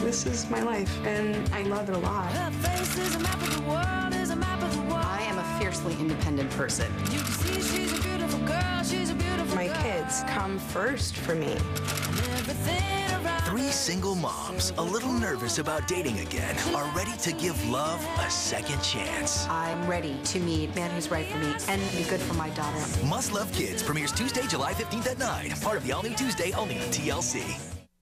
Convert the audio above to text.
This is my life, and I love it a lot. I am a fiercely independent person. My kids come first for me. Three single moms, a little nervous about dating again, are ready to give love a second chance. I'm ready to meet a man who's right for me and be good for my daughter. Must Love Kids premieres Tuesday, July 15th at 9. Part of the all-new Tuesday, only on TLC.